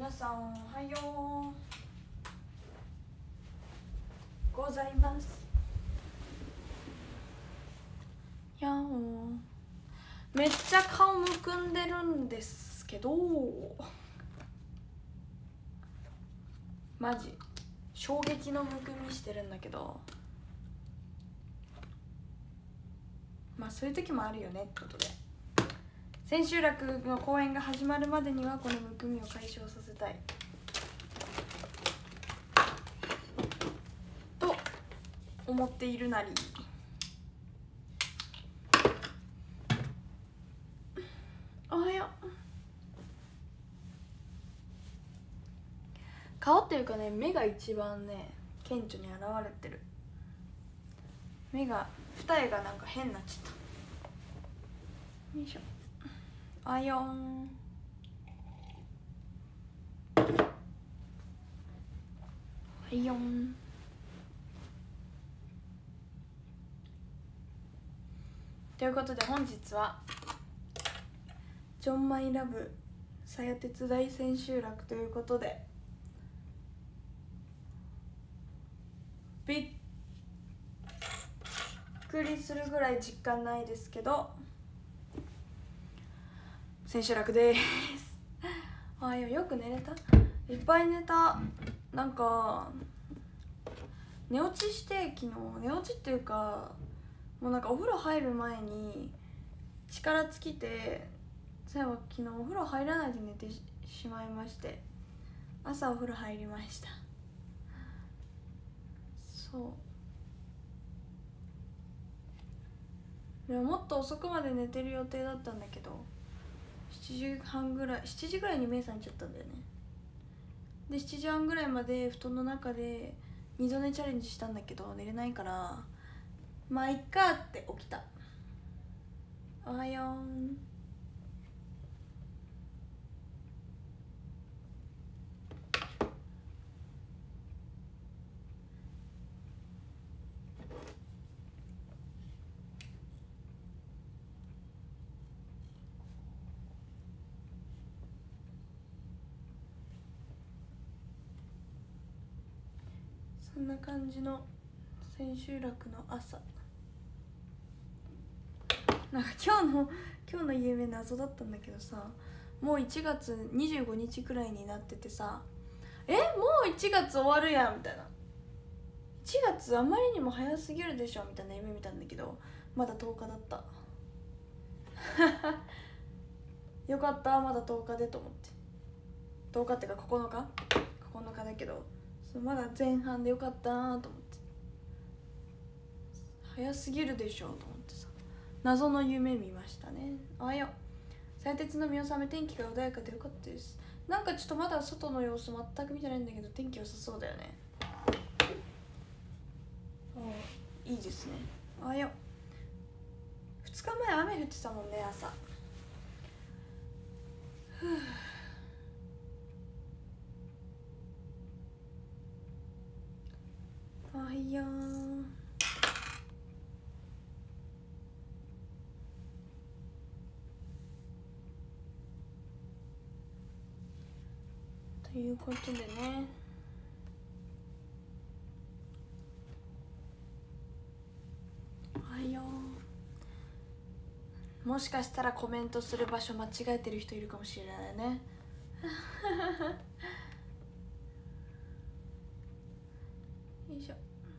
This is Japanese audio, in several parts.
皆さんおはようございます。やおめっちゃ顔むくんでるんですけど、マジ衝撃のむくみしてるんだけど、まあそういう時もあるよねってことで、千秋楽の公演が始まるまでにはこのむくみを解消させたいと思っているなり。おはよう。顔っていうかね、目が一番ね顕著に現れてる。目が二重がなんか変になっちゃった。よいしょ。あよん。あよん。ということで本日はジョンマイラブさや鉄大千秋楽ということで、びっくりするぐらい実感ないですけど千秋楽です。あ、よく寝れた？いっぱい寝た。なんか寝落ちして昨日、寝落ちっていうかもうなんかお風呂入る前に力尽きて、そういえば昨日お風呂入らないで寝てしまいまして、朝お風呂入りました。そうでももっと遅くまで寝てる予定だったんだけど、7時ぐらいに目覚めちゃったんだよね。で7時半ぐらいまで布団の中で二度寝チャレンジしたんだけど寝れないから、まあいっかって起きた。おはよう。そんな感じの千秋楽の朝。なんか今日の夢謎だったんだけどさ、もう1月25日くらいになっててさ、もう1月終わるやんみたいな、1月あまりにも早すぎるでしょみたいな夢見たんだけど、まだ10日だったよかった、まだ10日でと思って。10日ってか9日だけど、まだ前半でよかったなと思って、早すぎるでしょと思ってさ、謎の夢見ましたね。おはよう。最鉄の見納め、天気が穏やかでよかったです。なんかちょっとまだ外の様子全く見てないんだけど、天気良さそうだよね。いいですね。おはよう。2日前雨降ってたもんね、朝。ふう。おはよう。ということでね、おはよう。もしかしたらコメントする場所間違えてる人いるかもしれないねよいしょ。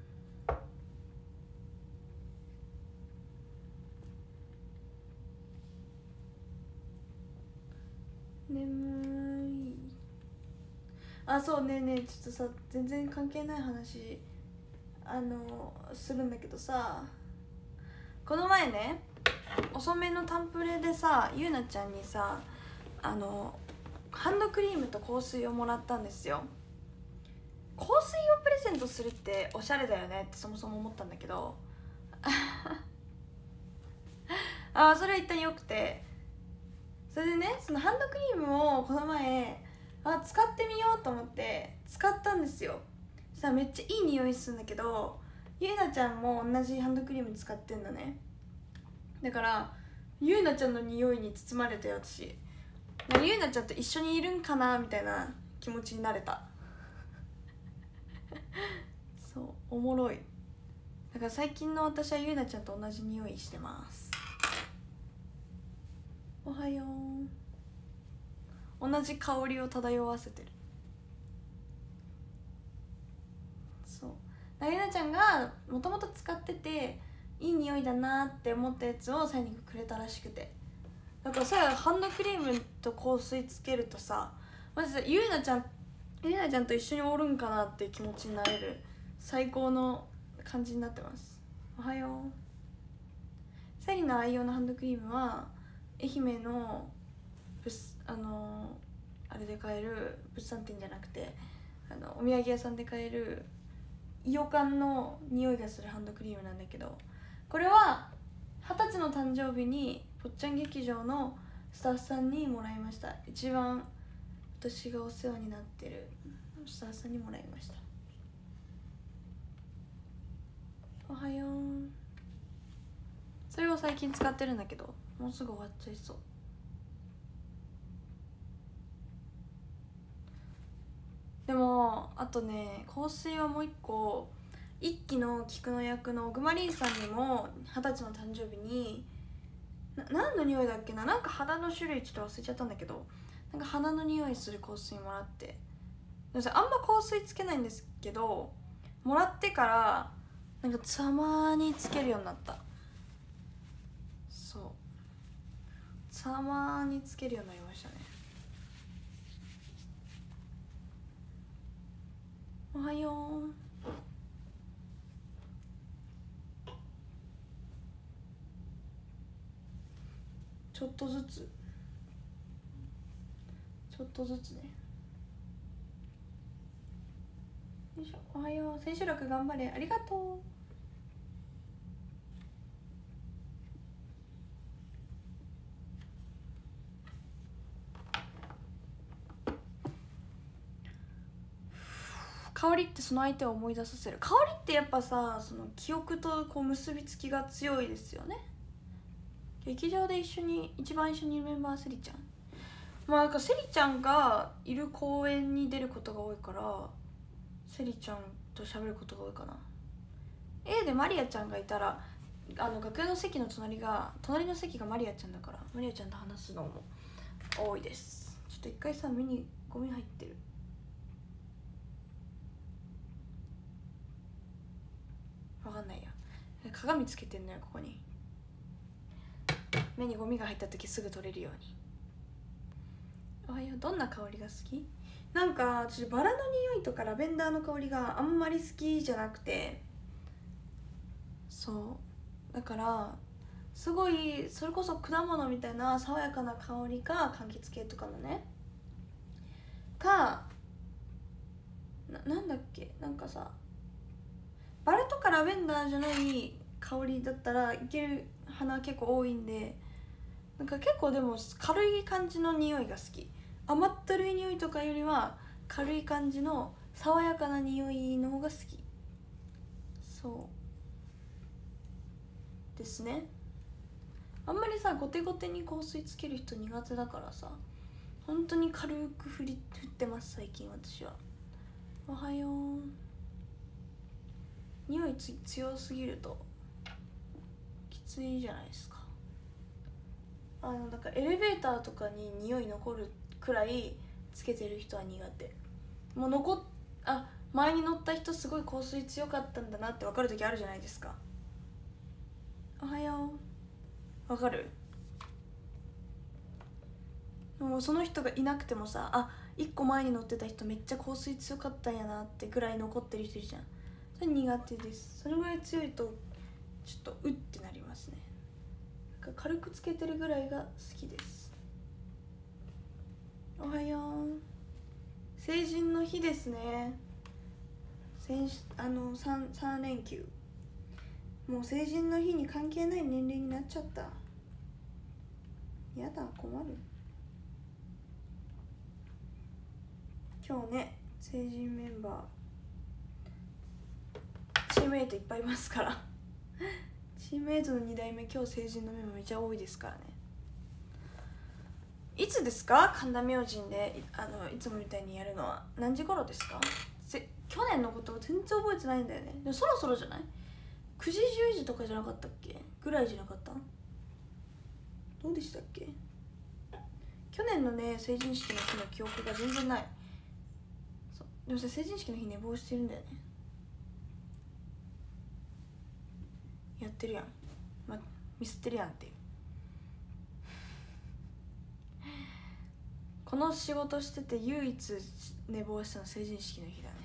眠い。あ、そうねえねえ、ちょっとさ、全然関係ない話するんだけどさ、この前ね、遅めのタンプレでさ、ゆうなちゃんにさ、ハンドクリームと香水をもらったんですよ。香水をプレゼントするっておしゃれだよねってそもそも思ったんだけどそれは一旦よくて、それでね、そのハンドクリームをこの前使ってみようと思って使ったんですよ。さ、めっちゃいい匂いするんだけど、ゆうなちゃんも同じハンドクリーム使ってんのね。だからゆうなちゃんの匂いに包まれて、私ゆうなちゃんと一緒にいるんかなみたいな気持ちになれたそうおもろい。だから最近の私はゆうなちゃんと同じ匂いしてます。おはよう。同じ香りを漂わせてる。そうゆうなちゃんがもともと使ってていい匂いだなって思ったやつをさやにくれたらしくて、だからさハンドクリームと香水つけるとさマジでゆうなちゃんと一緒におるんかなって気持ちになれる最高の感じになってます。おはよう。さやりの愛用のハンドクリームは愛媛のあれで買える物産展じゃなくてお土産屋さんで買えるイヨカンの匂いがするハンドクリームなんだけど、これは20歳の誕生日にぽっちゃん劇場のスタッフさんにもらいました。一番私がお世話になってるスタッフさんにもらいました。おはよう。それを最近使ってるんだけどもうすぐ終わっちゃいそう。でもあとね香水はもう一個一期の菊の役のグマリンさんにも20歳の誕生日に何の匂いだっけな、なんか花の種類ちょっと忘れちゃったんだけど、なんか花の匂いする香水もらって、あんま香水つけないんですけどもらってからなんかたまにつけるようになった。そうたまにつけるようになりましたね。おはよう。ちょっとずつね。よいしょ。おはよう。千秋楽頑張れ。ありがとう。香りってその相手を思い出させる。香りってやっぱさその記憶とこう結びつきが強いですよね。劇場で一番一緒にいるメンバーセリちゃん、まあなんかセリちゃんがいる公演に出ることが多いからセリちゃんと喋ることが多いかな。A でマリアちゃんがいたら楽屋の席の隣の席がマリアちゃんだからマリアちゃんと話すのも多いです。ちょっと一回さ目にゴミ入ってる。わかんないや、鏡つけてんのよここに。目にゴミが入った時すぐ取れるように。おはよう。どんな香りが好き？なんか私バラの匂いとかラベンダーの香りがあんまり好きじゃなくて、そうだからすごいそれこそ果物みたいな爽やかな香りか柑橘系とかのねなんだっけ、なんかさバラとかラベンダーじゃない香りだったらいける花結構多いんで、なんか結構でも軽い感じの匂いが好き。甘ったるい匂いとかよりは軽い感じの爽やかな匂いの方が好き。そうですね。あんまりさゴテゴテに香水つける人苦手だからさ本当に軽く振ってます最近私は。おはよう。匂い強すぎるときついじゃないですか。だからエレベーターとかに匂い残るくらいつけてる人は苦手。もう前に乗った人すごい香水強かったんだなって分かる時あるじゃないですか。おはよう。分かる？もうその人がいなくてもさ1個前に乗ってた人めっちゃ香水強かったんやなってぐらい残ってる人いるじゃん。それ苦手です。それぐらい強いとちょっとうってなりますね。軽くつけてるぐらいが好きです。おはよう。成人の日ですね。3連休。もう成人の日に関係ない年齢になっちゃった。やだ困る。今日ね成人メンバーチームメイトいっぱいいますからチームメイトの2代目今日成人のメンバーめっちゃ多いですからね。 いつですか神田明神でいつもみたいにやるのは。何時頃ですか？去年のことを全然覚えてないんだよね。でもそろそろじゃない？ 9 時10時とかじゃなかったっけぐらいじゃなかった？どうでしたっけ？去年のね成人式の日の記憶が全然ない。そうでもさ、成人式の日寝坊してるんだよね。やってるやん、ミスってるやんっていう。この仕事してて唯一寝坊したの成人式の日だね。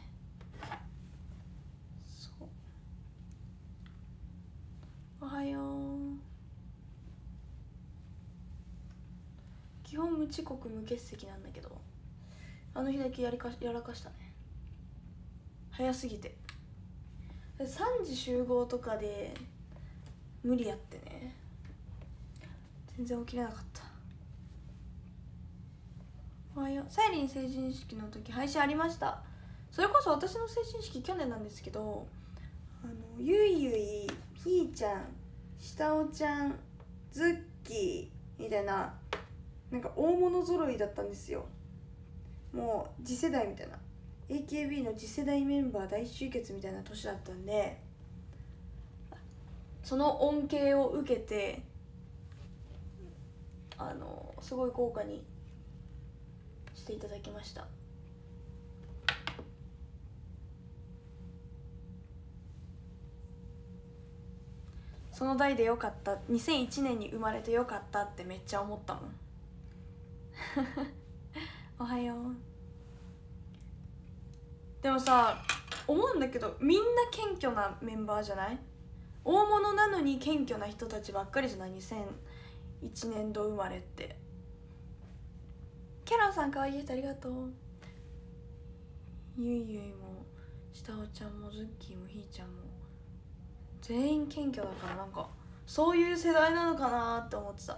そう、おはよう。基本無遅刻無欠席なんだけど、あの日だけやらかしたね。早すぎて3時集合とかで無理やってね、全然起きれなかった。おはよう。さゆりん成人式の時配信ありました。それこそ私の成人式去年なんですけど、ゆいゆい、ひーちゃん、したおちゃん、ズッキーみたいな、なんか大物揃いだったんですよ。もう次世代みたいな、 AKB の次世代メンバー大集結みたいな年だったんで、その恩恵を受けてすごい豪華にしていただきました。その代でよかった、2001年に生まれてよかったってめっちゃ思ったもんおはよう。でもさ、思うんだけど、みんな謙虚なメンバーじゃない？大物なのに謙虚な人たちばっかりじゃない？ 2001年度生まれって。キャランさんかわいい人ありがとう。ゆいゆいもしたおちゃんもズッキーもひーちゃんも全員謙虚だから、なんかそういう世代なのかなって思ってた。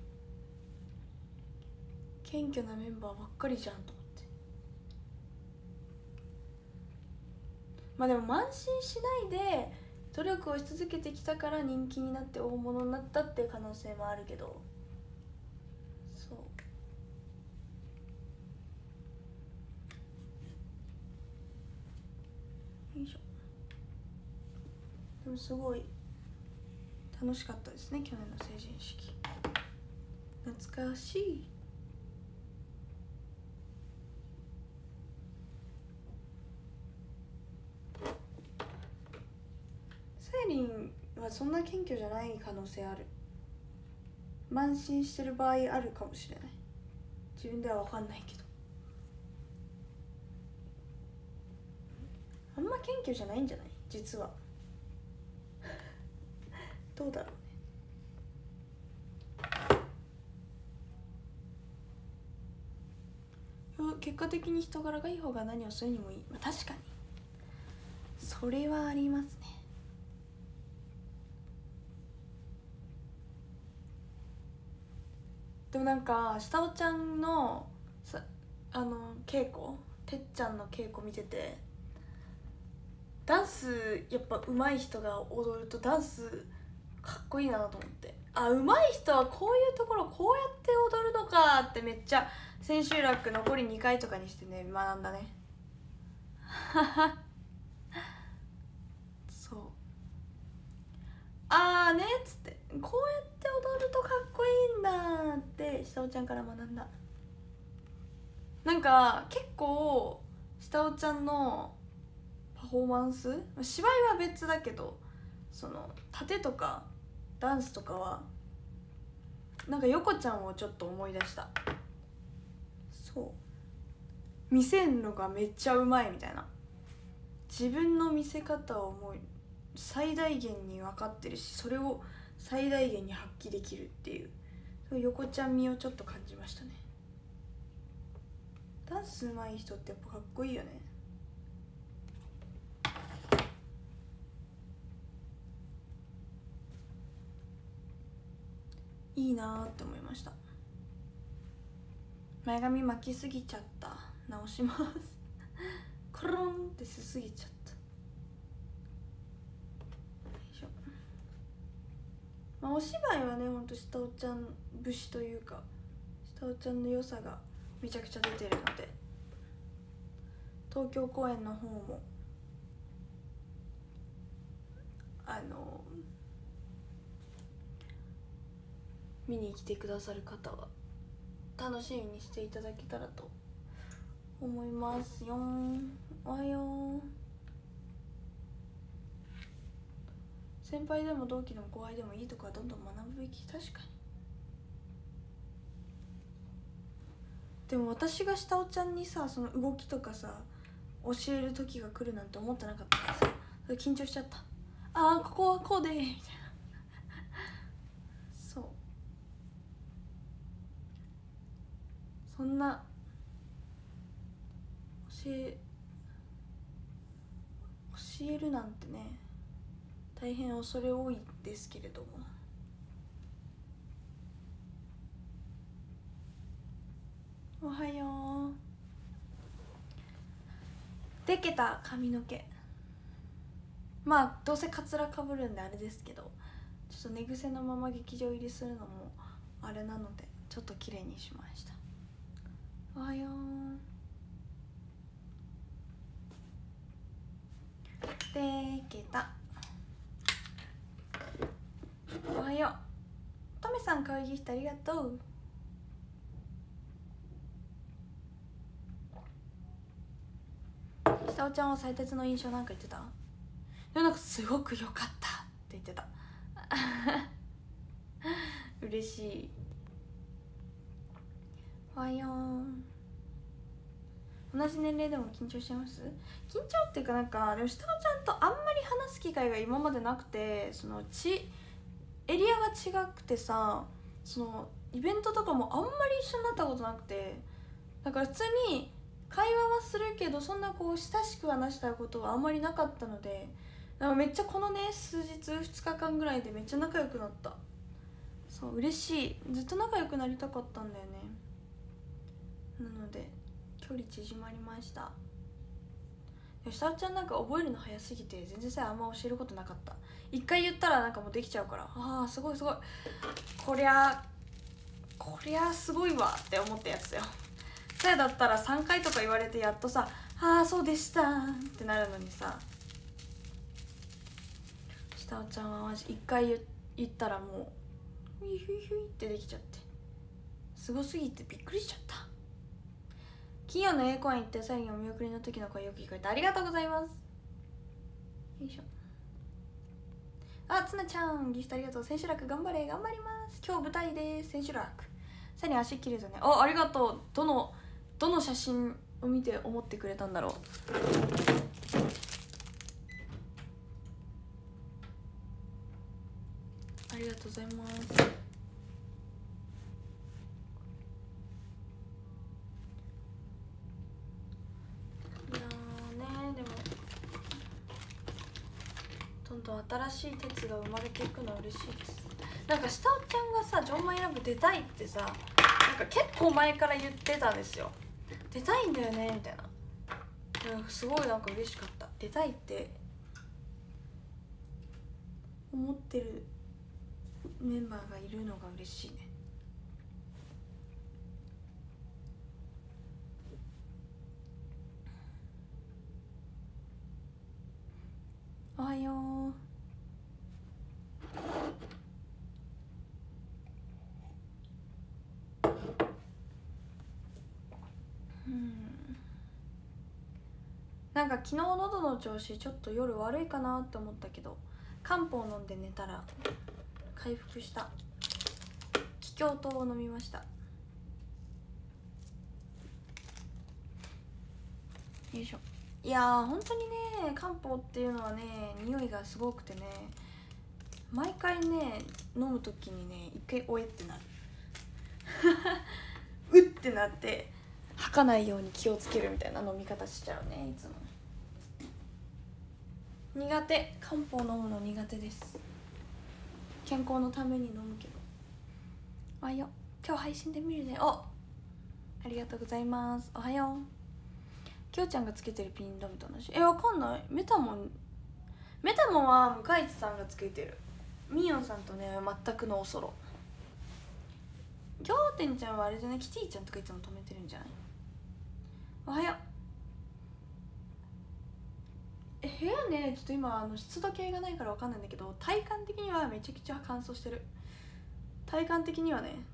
謙虚なメンバーばっかりじゃんと思って。まあでも慢心しないで努力をし続けてきたから人気になって大物になったっていう可能性もあるけど、そう、よいしょ。でもすごい楽しかったですね、去年の成人式。懐かしい。さゆりんはそんな謙虚じゃない可能性ある。慢心してる場合あるかもしれない。自分では分かんないけど、あんま謙虚じゃないんじゃない実はどうだろうね。結果的に人柄がいい方が何をするにもいい、まあ、確かにそれはありますね。でもなんか下尾ちゃんの稽古、てっちゃんの稽古見てて、ダンスやっぱ上手い人が踊るとダンスかっこいいなと思って、あ、上手い人はこういうところこうやって踊るのかってめっちゃ千秋楽残り2回とかにしてね学んだねそう、あーねっつって、こうやって踊るとかっこいいんだって下尾ちゃんから学んだ。なんか結構下尾ちゃんのパフォーマンス、芝居は別だけど、その盾とかダンスとかはなんか横ちゃんをちょっと思い出した。そう見せんのがめっちゃうまいみたいな、自分の見せ方をもう最大限に分かってるし、それを最大限に発揮できるっていう、そういう横ちゃん味をちょっと感じましたね。ダンス上手い人ってやっぱかっこいいよね。いいなーって思いました。前髪巻きすぎちゃった、直しますコロンってしすぎちゃった。よいしょ。まあ、お芝居はねほんと下尾ちゃん節というか下尾ちゃんの良さがめちゃくちゃ出てるので、東京公演の方も見に来てくださる方は楽しみにしていただけたらと思いますよ。おはよう。先輩でも同期でも後輩でもいいとこはどんどん学ぶべき。確かに。でも私が下尾ちゃんにさ、その動きとかさ教える時が来るなんて思ってなかったからさ、緊張しちゃった。ああここはこうでみたいな。そう、そんな教えるなんてね、大変恐れ多いですけれども。おはよう。でけた髪の毛、まあどうせカツラかぶるんであれですけど、ちょっと寝癖のまま劇場入りするのもあれなのでちょっと綺麗にしました。おはよう。でけた。おはよう。トメさん、可愛いギフトありがとう。下尾ちゃんは最鉄の印象なんか言ってた？でもなんかすごく良かったって言ってた。嬉しい。おはよう。同じ年齢でも緊張してます？緊張っていうか、なんかでも下尾ちゃんとあんまり話す機会が今までなくて、そのエリアが違くてさ、そのイベントとかもあんまり一緒になったことなくて、だから普通に会話はするけどそんなこう親しく話したことはあんまりなかったので、なんかめっちゃこのね数日2日間ぐらいでめっちゃ仲良くなった。そう嬉しい。ずっと仲良くなりたかったんだよね。なので距離縮まりました。下尾ちゃんなんか覚えるの早すぎて全然さあんま教えることなかった。一回言ったらなんかもうできちゃうから、ああすごいすごい、こりゃすごいわって思ったやつだよ。それだったら3回とか言われてやっとさ、ああそうでしたってなるのにさ、下尾ちゃんはマジ1回言ったらもうヒュイヒュイヒュイってできちゃって、すごすぎてびっくりしちゃった。金曜の A 公演行って最後にお見送りの時の声よく聞こえてありがとうございます。よいしょ。あ、つなちゃんギフトありがとう。千秋楽頑張れ。頑張ります。今日舞台です。千秋楽さらに足切れたね。ありがとう。どの写真を見て思ってくれたんだろう。ありがとうございます。どんどん新しい鉄が生まれていくのは嬉しいです。なんか下尾ちゃんがさジョンマイラブ出たいってさ、なんか結構前から言ってたんですよ。出たいんだよねみたいな。すごいなんか嬉しかった。出たいって思ってるメンバーがいるのが嬉しいね。おはよう。なんか昨日喉の調子ちょっと夜悪いかなって思ったけど、漢方飲んで寝たら回復した。気胸糖を飲みました。よいしょ。いやー本当にね、漢方っていうのはね匂いがすごくてね、毎回ね飲む時にね一回おえってなる。うってなって吐かないように気をつけるみたいな飲み方しちゃうね。いつも苦手、漢方飲むの苦手です。健康のために飲むけど。おはよう。今日配信で見るね。ありがとうございます。おはよう。きょうちゃんがつけてるピン止めと同じ。わかんない。メタモンは向井地さんがつけてる。ミヨンさんとね全くのおそろ。 京天ちゃんはあれじゃない、キティちゃんとかいつも止めてるんじゃない？おはよう。部屋ね、ちょっと今湿度計がないから分かんないんだけど、体感的にはめちゃくちゃ乾燥してる。体感的にはね。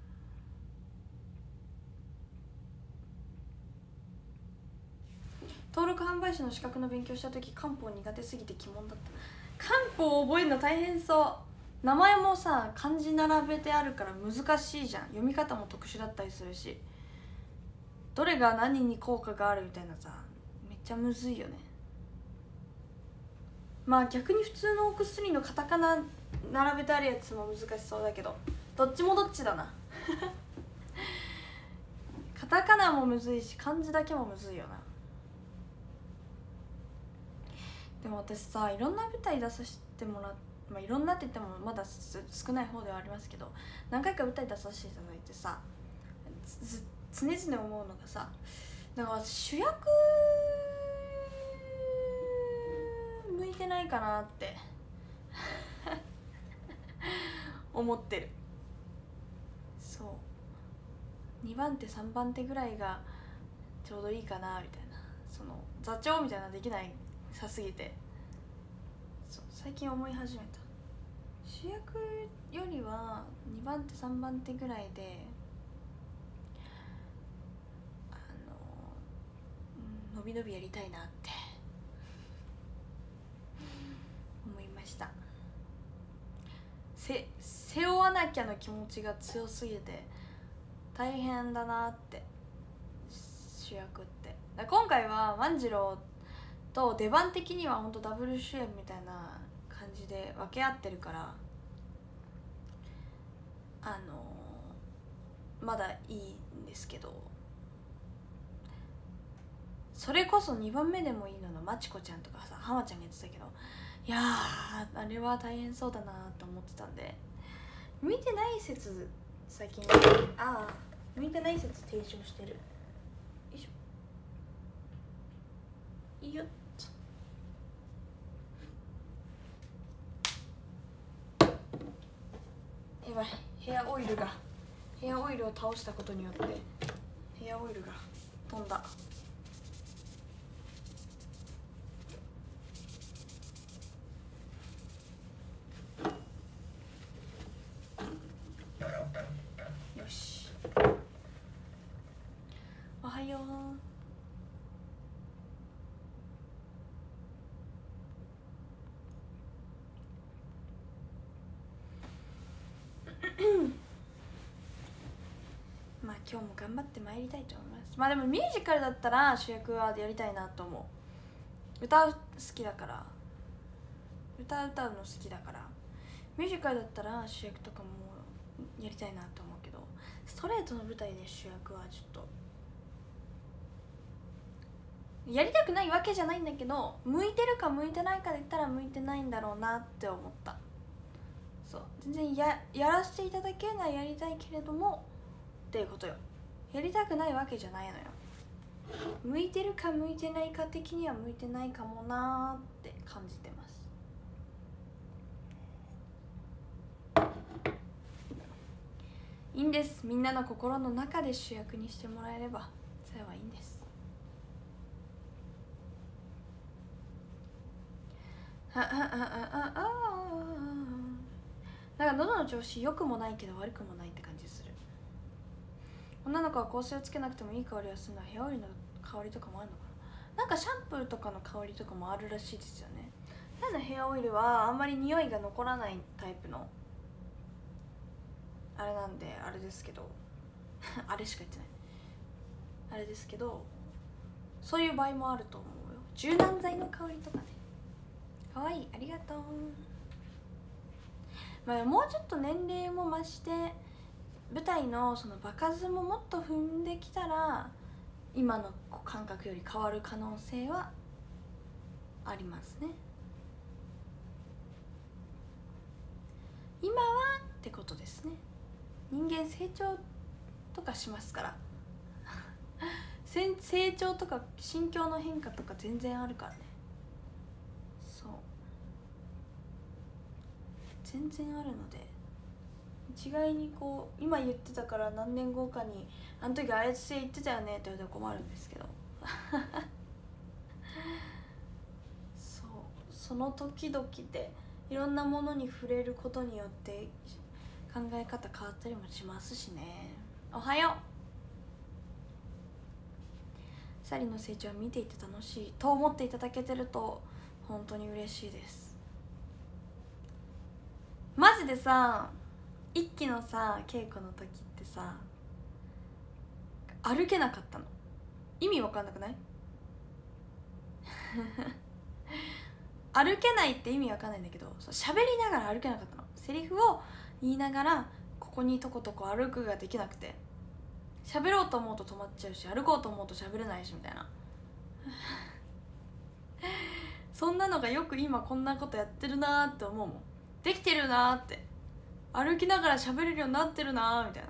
登録販売士の資格の勉強した時、漢方苦手すぎて鬼門だった。漢方を覚えるの大変そう。名前もさ、漢字並べてあるから難しいじゃん。読み方も特殊だったりするし、どれが何に効果があるみたいなさ、めっちゃむずいよね。まあ逆に普通のお薬のカタカナ並べてあるやつも難しそうだけど、どっちもどっちだなカタカナもむずいし漢字だけもむずいよな。でも私さ、いろんな舞台出させてもらって、まあ、いろんなって言ってもまだ少ない方ではありますけど、何回か舞台出させていただいてさ、常々思うのがさ、だから主役向いてないかなって思ってる。そう2番手3番手ぐらいがちょうどいいかなみたいな、その座長みたいなのできないさすぎて、そう最近思い始めた。主役よりは2番手3番手ぐらいで伸び伸びやりたいなって思いました。背負わなきゃの気持ちが強すぎて大変だなって。主役って今回は万次郎と出番的にはほんとダブル主演みたいな感じで分け合ってるから、まだいいんですけど、それこそ2番目でもいいののまちこちゃんとかさ、浜ちゃんが言ってたけど、いやーあれは大変そうだなと思ってたんで、向いてない説最近向いてない説提唱してる。よいしょ、いいよっと。やばい、ヘアオイルを倒したことによってヘアオイルが飛んだ。よし、おはよう。まあ今日も頑張ってまいりたいと思います。まあでもミュージカルだったら主役はやりたいなと思う。歌う好きだから、歌うの好きだから、ミュージカルだったら主役とかもやりたいなと思うけど、ストレートの舞台で主役はちょっとやりたくないわけじゃないんだけど、向いてるか向いてないかで言ったら向いてないんだろうなって思った。そう全然やらせていただけるのはやりたいけれどもっていうことよ。やりたくないわけじゃないのよ。向いてるか向いてないか的には向いてないかもなーって感じてます。いいんです、みんなの心の中で主役にしてもらえればそれはいいんです。だから喉の調子良くもないけど悪くもないって感じする。女の子は香水をつけなくてもいい香りがするのはヘアオイルの香りとかもあるのかな。なんかシャンプーとかの香りとかもあるらしいですよね。ただヘアオイルはあんまり匂いが残らないタイプのあれなんであれですけどあれしか言ってないあれですけど、そういう場合もあると思うよ。柔軟剤の香りとかね。かわいい、ありがとう。まあ、もうちょっと年齢も増して舞台のその場数ももっと踏んできたら今の感覚より変わる可能性はありますね。今はってことですね。人間成長とかしますから成長とか心境の変化とか全然あるからね。そう全然あるので一概にこう今言ってたから何年後かにあの時あいつ言ってたよねって言われたら困るんですけどその時々でいろんなものに触れることによって考え方変わったりもしますしね。おはよう。サリの成長を見ていて楽しいと思っていただけてると本当に嬉しいです。マジでさ、一期のさ稽古の時ってさ歩けなかったの。意味わかんなくない歩けないって意味わかんないんだけど、喋りながら歩けなかったの。セリフを言いながらここにとことこ歩くができなくて、喋ろうと思うと止まっちゃうし、歩こうと思うと喋れないしみたいなそんなのがよく今こんなことやってるなーって思うもん。できてるなーって、歩きながら喋れるようになってるなーみたいな。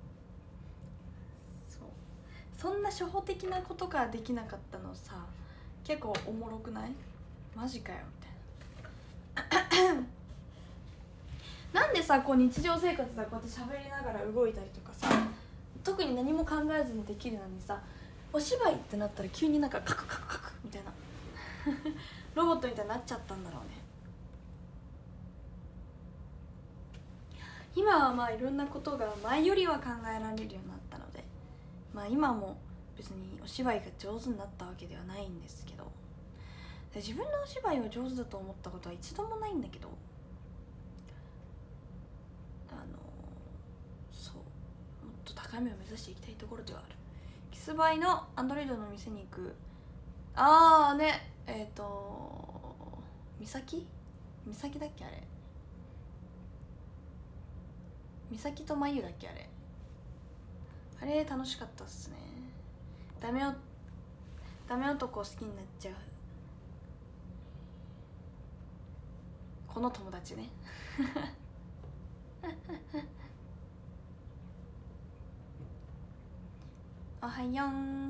そんな初歩的なことができなかったのさ、結構おもろくない？マジかよみたいななんでさこう日常生活でこうやって喋りながら動いたりとかさ、特に何も考えずにできるのにさ、お芝居ってなったら急になんかカクカクカクみたいなロボットみたいになっちゃったんだろうね。今はまあいろんなことが前よりは考えられるようになったので、まあ今も別にお芝居が上手になったわけではないんですけど、自分のお芝居を上手だと思ったことは一度もないんだけど、そうもっと高みを目指していきたいところではある。キスバイのアンドロイドの店に行く。ああね、美咲だっけあれ、美咲とまゆだっけあれ楽しかったっすね。ダメ男好きになっちゃうこの友達ねおはよん。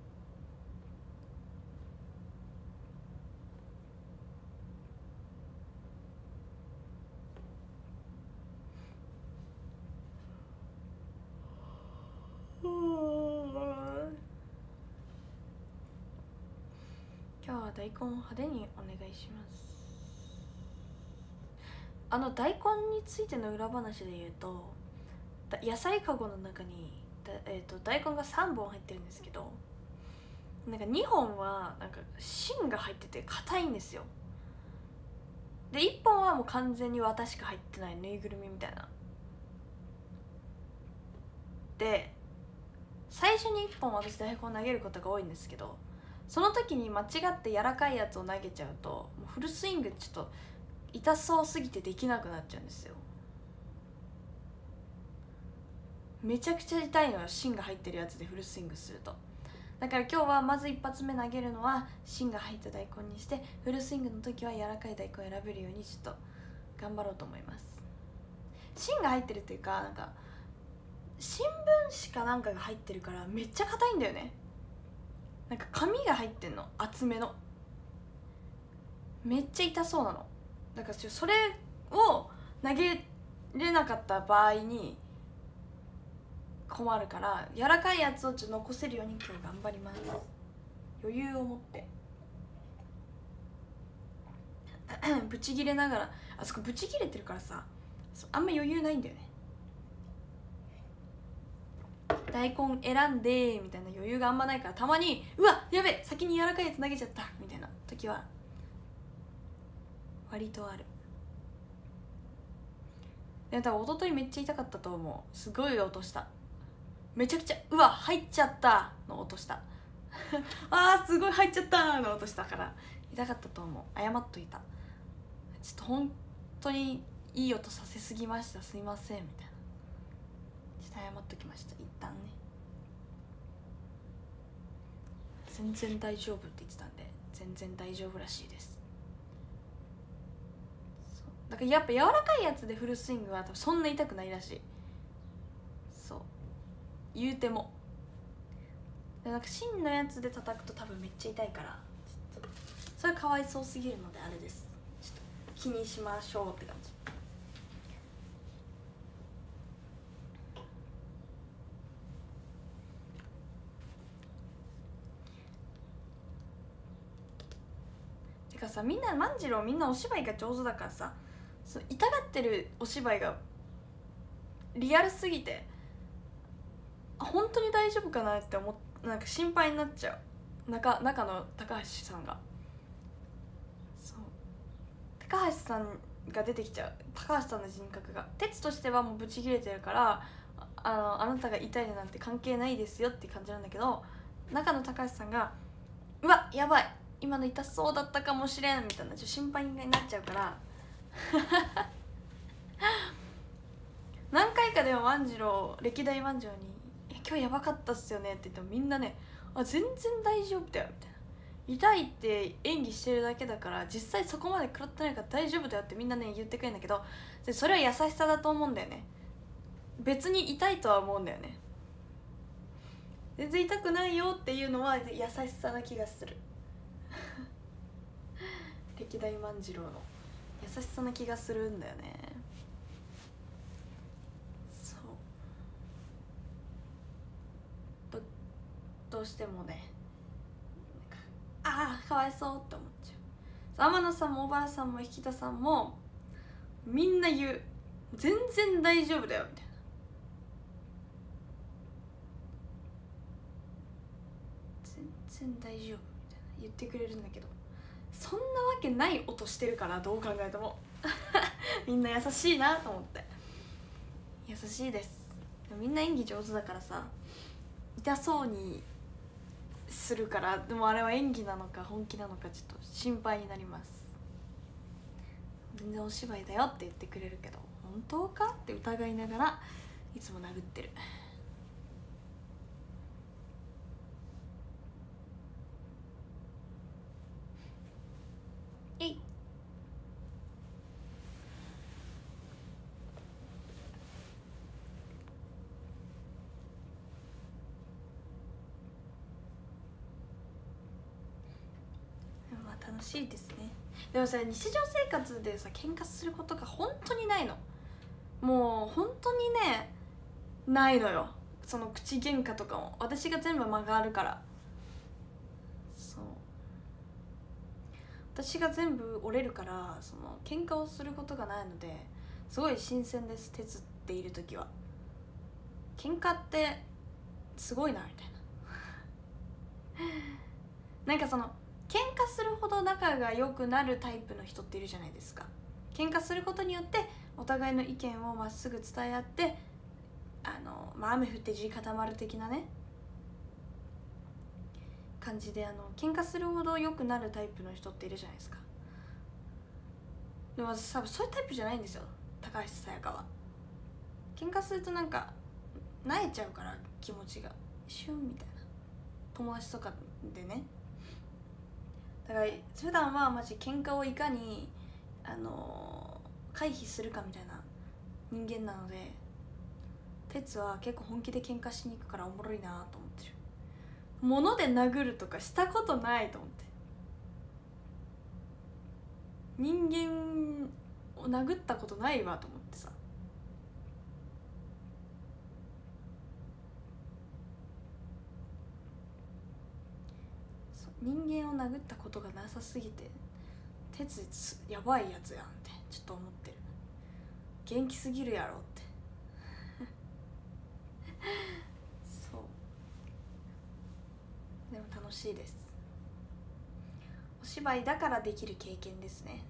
今日は大根を派手にお願いします。大根についての裏話で言うと、野菜かごの中に大根が3本入ってるんですけど、なんか2本はなんか芯が入ってて硬いんですよ。で1本はもう完全に綿しか入ってないぬいぐるみみたいな。で最初に1本私大根を投げることが多いんですけど、その時に間違って柔らかいやつを投げちゃうともうフルスイングちょっと痛そうすぎてできなくなっちゃうんですよ。めちゃくちゃ痛いのよ、芯が入ってるやつでフルスイングすると。だから今日はまず一発目投げるのは芯が入った大根にして、フルスイングの時は柔らかい大根を選べるようにちょっと頑張ろうと思います。芯が入ってるっていうか、なんか新聞紙かなんかが入ってるからめっちゃ硬いんだよね。なんか紙が入ってんの、厚めの。めっちゃ痛そうなの。だからそれを投げれなかった場合に困るから、柔らかいやつをちょっと残せるように今日頑張ります。余裕を持ってブチ切れながら、あそこブチ切れてるからさ、あんま余裕ないんだよね。大根選んでみたいな余裕があんまないから、たまにうわやべ先に柔らかいやつ投げちゃったみたいな時は割とある。でも多分一昨日めっちゃ痛かったと思う。すごい音した。めちゃくちゃうわ入っちゃったの音したあーすごい入っちゃったの音したから痛かったと思う。謝っといた。ちょっと本当にいい音させすぎました、すいませんみたいな。ちょっと謝っときました、一旦ね。全然大丈夫って言ってたんで全然大丈夫らしいです。だからやっぱ柔らかいやつでフルスイングは多分そんな痛くないらしい。そう言うてもで、なんか芯のやつで叩くと多分めっちゃ痛いから、ちょっとそれかわいそうすぎるのであれです。ちょっと気にしましょうって感じ。 かさ、みんな万次郎みんなお芝居が上手だからさ、そう痛がってるお芝居がリアルすぎて本当に大丈夫かなってなんか心配になっちゃう。中の高橋さんが、そう高橋さんが出てきちゃう。高橋さんの人格が鉄としてはもうブチ切れてるから、あなたが痛いなんて関係ないですよって感じなんだけど、中の高橋さんがうわやばい今の痛そうだったかもしれんみたいなちょっと心配になっちゃうから何回かでも万次郎歴代万次郎に「今日やばかったっすよね」って言ってもみんなね「あ全然大丈夫だよ」みたいな「痛いって演技してるだけだから実際そこまで食らってないから大丈夫だよ」ってみんなね言ってくれるんだけど、それは優しさだと思うんだよね。別に痛いとは思うんだよね。全然痛くないよっていうのは優しさな気がする歴代万次郎の優しさな気がするんだよね。そうどうしてもね、ああかわいそうって思っちゃう。天野さんも小原さんも引田さんもみんな言う全然大丈夫だよみたいな、全然大丈夫みたいな言ってくれるんだけど、そんなわけない音してるからどう考えてもみんな優しいなと思って。優しいです。でもみんな演技上手だからさ、痛そうにするから、でもあれは演技なのか本気なのかちょっと心配になります。全然お芝居だよって言ってくれるけど本当かって疑いながらいつも殴ってる。えいまあ楽しいですね。でもさ日常生活でさ喧嘩することが本当にないの。もう本当にねないのよ。その口喧嘩とかも私が全部間があるから、そう私が全部折れるから、その喧嘩をすることがないのですごい新鮮です。手伝っている時は喧嘩ってすごいなみたいななんかその喧嘩するほど仲が良くなるタイプの人っているじゃないですか。喧嘩することによってお互いの意見をまっすぐ伝え合って、雨降って地固まる的なね感じで、喧嘩するほど良くなるタイプの人っているじゃないですか。でも私多分そういうタイプじゃないんですよ、高橋沙也加は。喧嘩するとなんか萎えちゃうから、気持ちがシュンみたいな、友達とかでね。だから普段はマジ喧嘩をいかに回避するかみたいな人間なので、鉄は結構本気で喧嘩しに行くからおもろいなと思ってる。物で殴るとかしたことないと思って。人間を殴ったことないわと思ってさ。人間を殴ったことがなさすぎて、鉄やばいやつやんってちょっと思ってる。元気すぎるやろってそうでも楽しいです。お芝居だからできる経験ですね。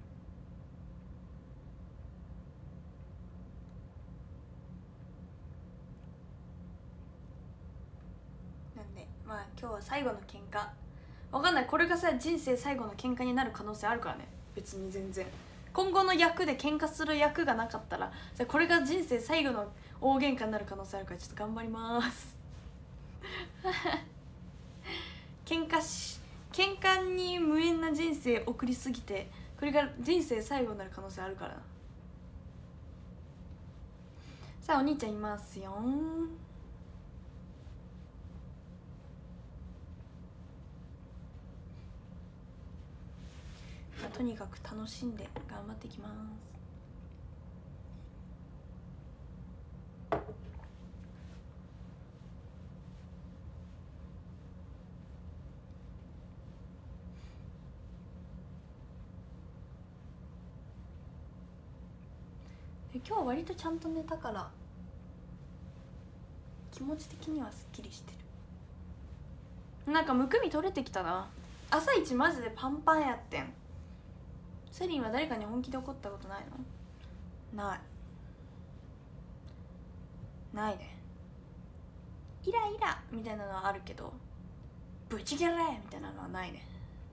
なんでまあ今日は最後の喧嘩わかんない、これがさ人生最後の喧嘩になる可能性あるからね。別に全然今後の役で喧嘩する役がなかったら、じゃこれが人生最後の大喧嘩になる可能性あるから、ちょっと頑張ります喧嘩に無縁な人生送りすぎて、これが人生最後になる可能性あるからな。さあお兄ちゃんいますよ。とにかく楽しんで頑張っていきます。 今日割とちゃんと寝たから気持ち的にはすっきりしてる。なんかむくみ取れてきたな。朝一マジでパンパンやってん。セリンは誰かに本気で怒ったことないの？ないね。イライラみたいなのはあるけど、ブチギャレみたいなのはないね。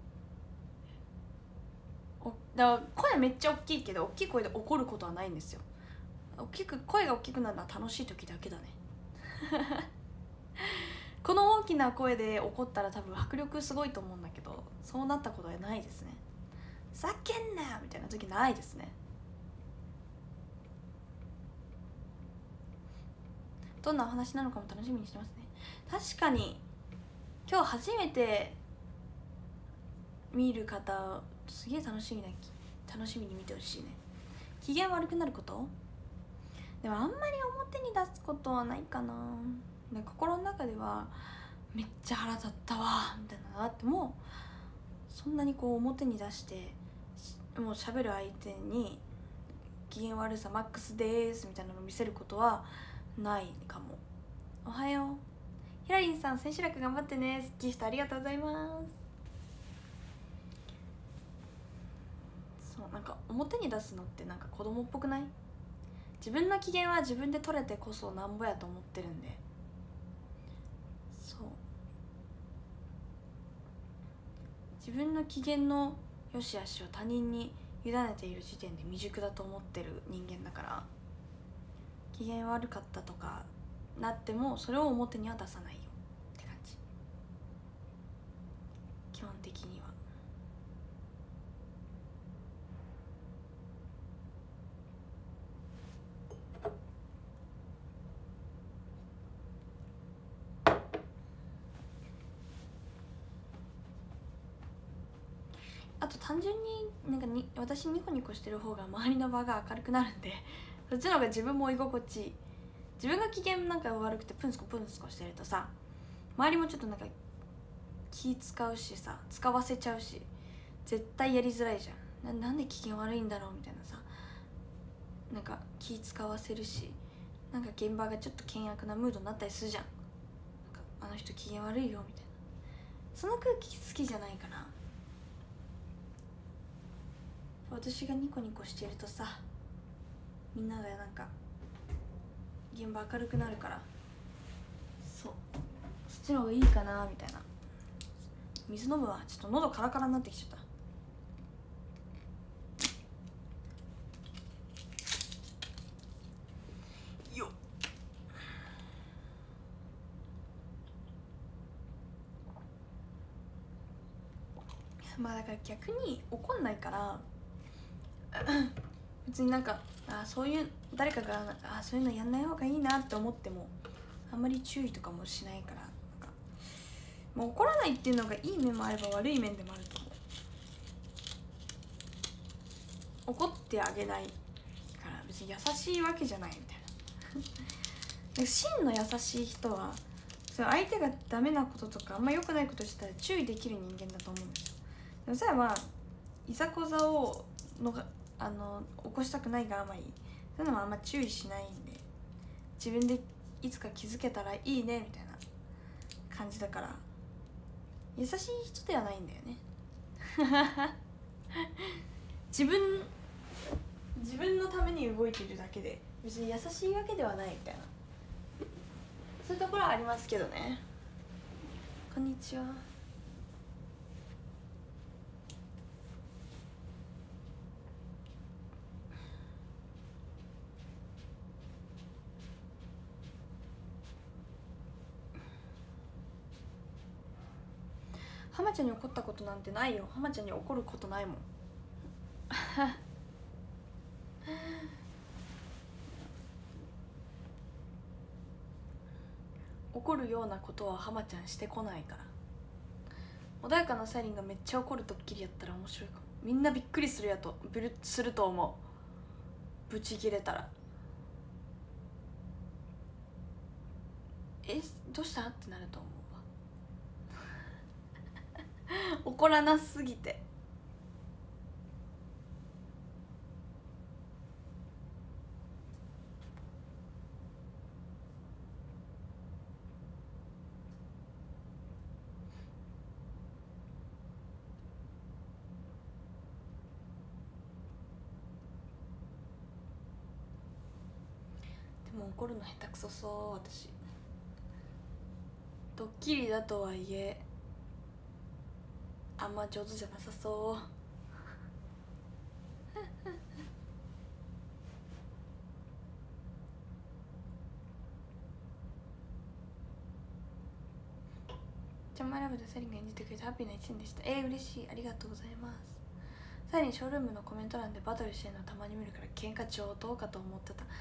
だから声めっちゃ大きいけど、大きい声で怒ることはないんですよ。声が大きくなるのは楽しい時だけだねこの大きな声で怒ったら多分迫力すごいと思うんだけど、そうなったことはないですね。叫んなよみたいな時ないですね。どんなお話なのかも楽しみにしてますね。確かに今日初めて見る方すげえ楽しみに見てほしいね。機嫌悪くなること？でもあんまり表に出すことはないかな。心の中ではめっちゃ腹立ったわみたいなのがあっても、そんなにこう表に出してもう喋る相手に機嫌悪さマックスですみたいなのを見せることはないかも。おはようひらりんさん、千秋楽頑張ってね。ギフトありがとうございます。そう、なんか表に出すのってなんか子供っぽくない？自分の機嫌は自分で取れてこそなんぼやと思ってるんで。そう、自分の機嫌の良し悪しを他人に委ねている時点で未熟だと思ってる人間だから、機嫌悪かったとかなってもそれを表には出さないよって感じ、基本的には。あと単純になんか私ニコニコしてる方が周りの場が明るくなるんでそっちの方が自分も居心地いい。自分が機嫌なんか悪くてプンスコしてるとさ、周りもちょっとなんか気使うしさ、使わせちゃうし、絶対やりづらいじゃん。なんで機嫌悪いんだろうみたいなさ、なんか気使わせるし、なんか現場がちょっと険悪なムードになったりするじゃん。なんかあの人機嫌悪いよみたいな、その空気好きじゃないかな。私がニコニコしてるとさ、みんながなんか現場明るくなるから、そっちの方がいいかなみたいな。水飲むわ、ちょっと喉カラカラになってきちゃったよっ。まあだから逆に怒んないから別になんかそういう誰かがそういうのやんない方がいいなって思ってもあんまり注意とかもしないから、なんかもう怒らないっていうのがいい面もあれば悪い面でもあると思う。怒ってあげないから別に優しいわけじゃないみたいな真の優しい人はそ相手がダメなこととかあんま良くないことしたら注意できる人間だと思うんですよ。でもそれはいざこざを起こしたくないがあまりそういうのもあんま注意しないんで、自分でいつか気づけたらいいねみたいな感じだから、優しい人ではないんだよね自分のために動いているだけで別に優しいわけではないみたいな、そういうところはありますけどね。こんにちは。浜ちゃんに怒ったことなんてないよ。浜ちゃんに怒ることないもん怒るようなことは浜ちゃんしてこないから。穏やかなサイリンがめっちゃ怒るドッキリやったら面白いかも。みんなびっくりすると思う。ブチギレたらどうしたってなると思うわ怒らなすぎて。 怒るの下手くそそう。私ドッキリだとはいえあんま上手じゃなさそう。ジャマイラブでサリンが演じてくれてハッピーな一年でした。嬉しい、ありがとうございます。サリンショールームのコメント欄でバトルしてるのたまに見るから喧嘩上等かと思ってた。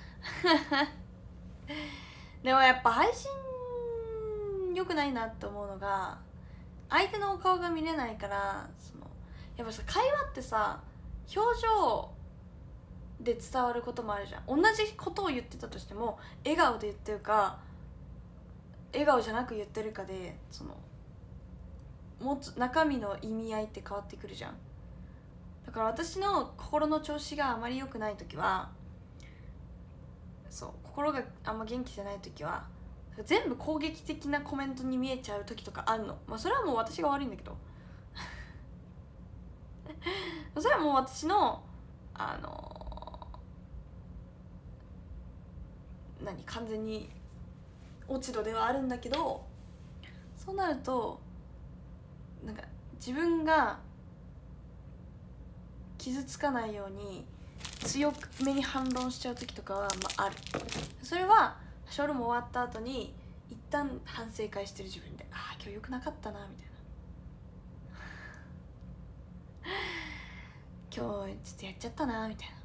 でもやっぱ配信良くないなって思うのが、相手のお顔が見れないから、やっぱさ、会話ってさ表情で伝わることもあるじゃん。同じことを言ってたとしても笑顔で言ってるか笑顔じゃなく言ってるかで持つ中身の意味合いって変わってくるじゃん。だから私の心の調子があまり良くない時は、心があんま元気じゃない時は全部攻撃的なコメントに見えちゃう時とかあるの。それはもう私が悪いんだけどそれはもう私の完全に落ち度ではあるんだけど、そうなると自分が傷つかないように強めに反論しちゃう時とかはある。それはショールーム終わった後に一旦反省会してる自分で、今日良くなかったなみたいな今日ちょっとやっちゃったなみたいな。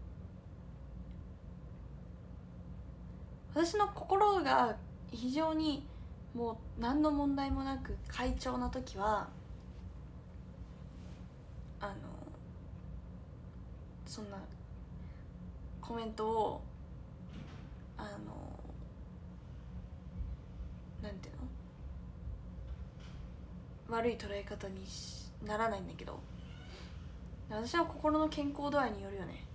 私の心が非常にもう何の問題もなく快調な時はそんなコメントをなんていうの、悪い捉え方にならないんだけど、私は心の健康度合いによるよね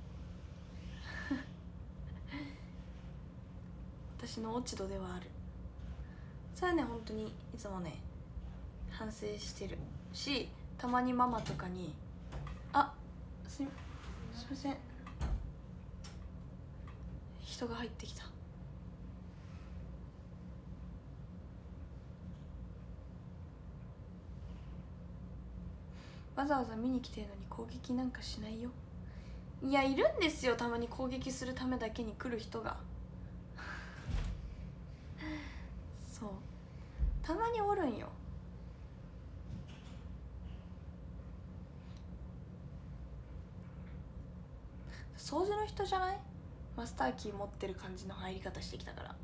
私の落ち度ではある。それはね本当にいつもね反省してるし、たまにママとかにすいません、人が入ってきた。わざわざ見に来てるのに攻撃なんかしないよ。いや、いるんですよ、たまに攻撃するためだけに来る人がそう、たまにおるんよ。掃除の人じゃない？マスターキー持ってる感じの入り方してきたから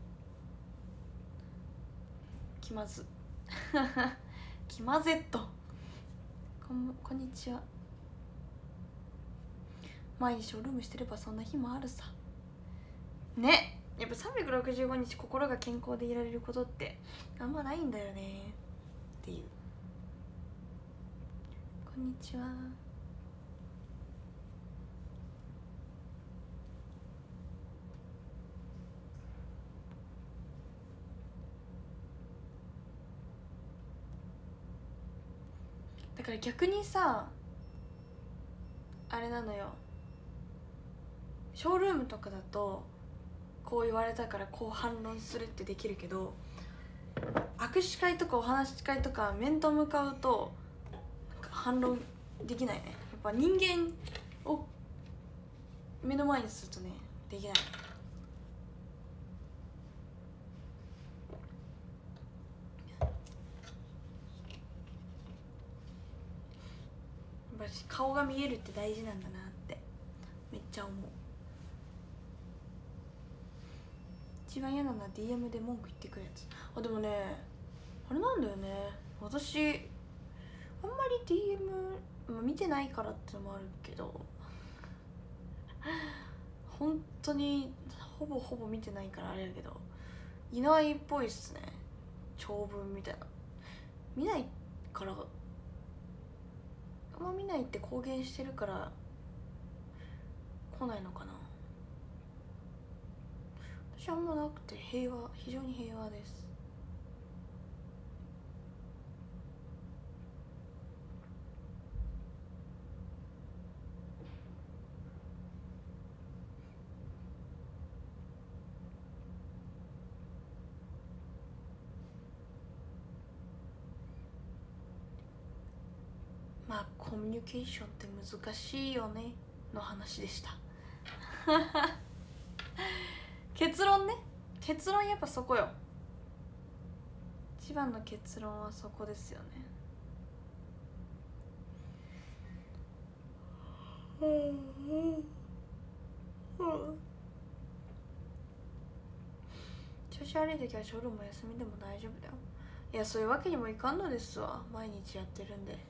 気まず気まぜっと。こんにちは。毎日ショールームしてればそんな日もあるさね。やっぱ365日心が健康でいられることってあんまないんだよねっていう。こんにちは。だから逆にさ、あれなのよ、ショールームとかだとこう言われたからこう反論するってできるけど、握手会とかお話し会とか面と向かうと反論できないね。やっぱ人間を目の前にするとねできない。やっぱ顔が見えるって大事なんだなってめっちゃ思う。一番嫌なのは DM で文句言ってくるやつ。でもねあれなんだよね、私あんまり DM、見てないからってのもあるけど本当にほぼ見てないからあれだけど、いないっぽいっすね。長文みたいな見ないから、あんま見ないって公言してるから来ないのかな。私あんまなくて非常に平和です。 まあコミュニケーションって難しいよねの話でした結論ね、結論やっぱそこよ。一番の結論はそこですよね。調子悪い時は夜も休みでも大丈夫だよ。いやそういうわけにもいかんのですわ、毎日やってるんで。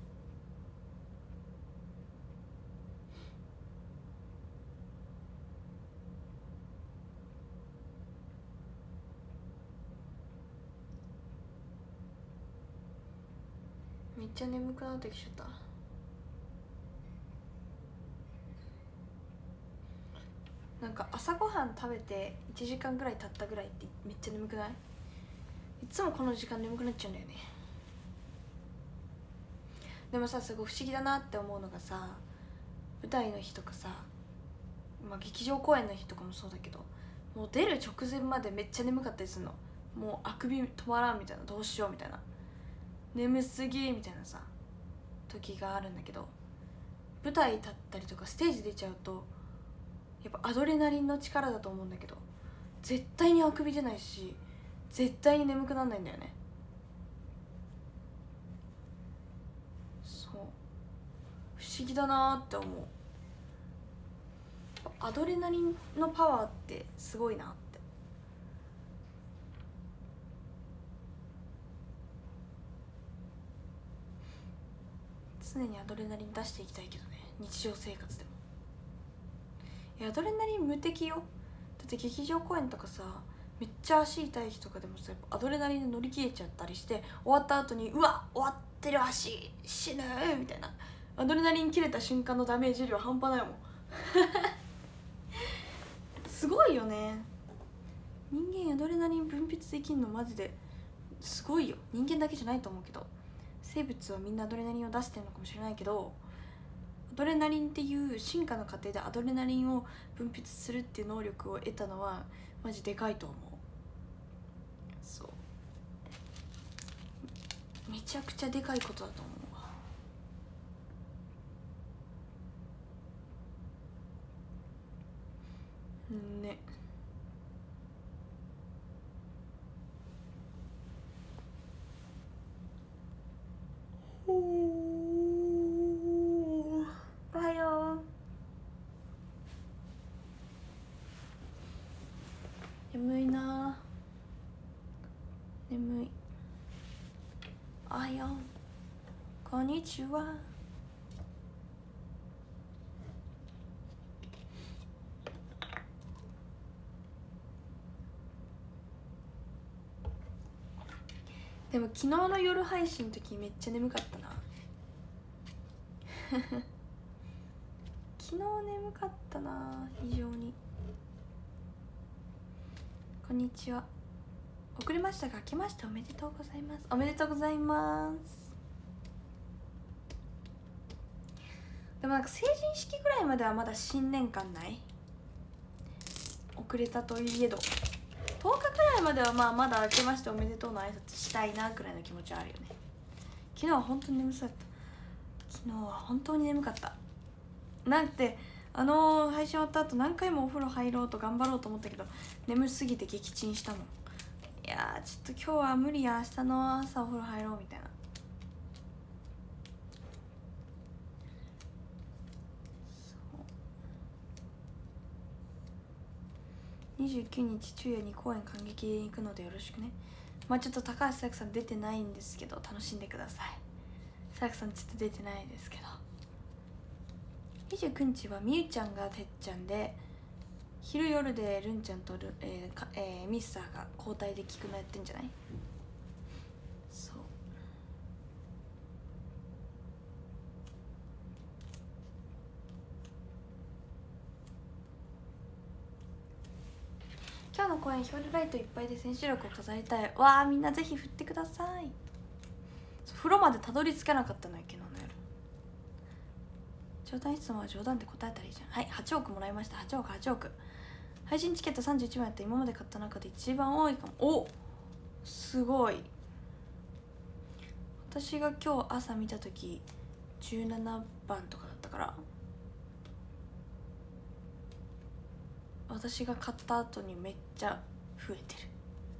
めっちゃ眠くなってきちゃった。なんか朝ごはん食べて1時間ぐらい経ったぐらいってめっちゃ眠くない？いつもこの時間眠くなっちゃうんだよね。でもさ、すごい不思議だなって思うのがさ、舞台の日とかさ、まあ、劇場公演の日とかもそうだけど、もう出る直前までめっちゃ眠かったりするの。もうあくび止まらんみたいな、どうしようみたいな、眠すぎみたいなさ時があるんだけど、舞台立ったりとかステージ出ちゃうとやっぱアドレナリンの力だと思うんだけど、絶対にあくび出ないし絶対に眠くならないんだよね。そう、不思議だなって思う。アドレナリンのパワーってすごいなって。常にアドレナリン出していきたいけどね、日常生活でも。いやアドレナリン無敵よ。だって劇場公演とかさ、めっちゃ足痛い日とかでもさ、アドレナリンで乗り切れちゃったりして、終わった後にうわ終わってる足死ぬみたいな、アドレナリン切れた瞬間のダメージ量半端ないもんすごいよね。人間アドレナリン分泌できるのマジですごいよ。人間だけじゃないと思うけど、生物はみんなアドレナリンを出してるのかもしれないけど、アドレナリンっていう進化の過程でアドレナリンを分泌するっていう能力を得たのはマジでかいと思う。そう、めちゃくちゃでかいことだと思うわ。ね。おはよう。眠いな、眠い。おはよう、こんにちは。でも昨日の夜配信の時めっちゃ眠かったな昨日眠かったな、非常に。こんにちは、遅れましたが明けましておめでとうございます。おめでとうございます。でもなんか成人式ぐらいまではまだ新年感ない？遅れたといえど10日くらいまではまだ明けましておめでとうの挨拶したいなくらいの気持ちはあるよね。昨日は本当に眠そうだった。昨日は本当に眠かった。なんて配信終わった後何回もお風呂入ろうと頑張ろうと思ったけど、眠すぎて撃沈したもん。いやちょっと今日は無理や、明日の朝お風呂入ろうみたいな。29日昼夜に公演感激に行くのでよろしくね。まあちょっと高橋沙耶さん出てないんですけど楽しんでください。沙耶さんちょっと出てないですけど。29日はみゆちゃんがてっちゃんで、昼夜でるんちゃんとミスターが交代で聞くのやってんじゃない？そう、今日の公演表裏ライトいっぱいで千秋楽を飾りたい。わあみんなぜひ振ってください。風呂までたどり着けなかったのよ昨日の夜。冗談質問は冗談で答えたらいいじゃん。はい、8億もらいました。8億。配信チケット31枚あった。今まで買った中で一番多いかも。お、すごい。私が今日朝見た時 17番とかだったから、私が買った後にめっちゃ増えてる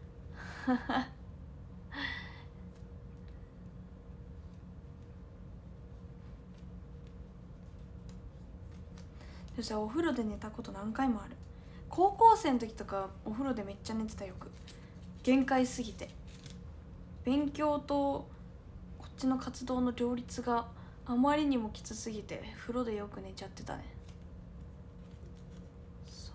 でさ、お風呂で寝たこと何回もある。高校生の時とかお風呂でめっちゃ寝てた。よく限界すぎて、勉強とこっちの活動の両立があまりにもきつすぎて風呂でよく寝ちゃってたね。そう。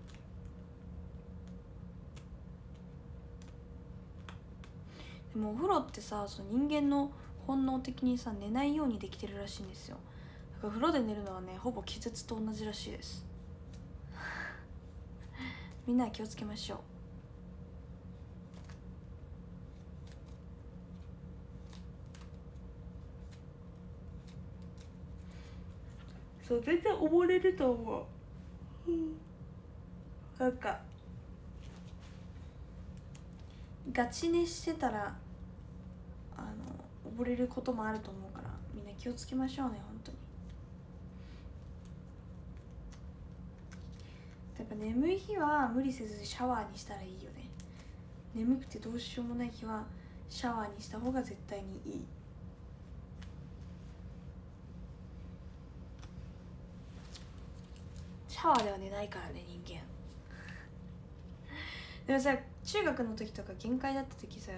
でもお風呂ってさ、その人間の本能的にさ寝ないようにできてるらしいんですよ。だから風呂で寝るのはね、ほぼ気絶と同じらしいですみんなは気をつけましょう。そう、全然溺れると思う、なんかガチ寝してたら溺れることもあると思うから、みんな気をつけましょうね、本当に。やっぱ眠い日は無理せずシャワーにしたらいいよね。眠くてどうしようもない日はシャワーにした方が絶対にいい。シャワーでは寝ないからね、人間でもさ、中学の時とか限界だった時さ、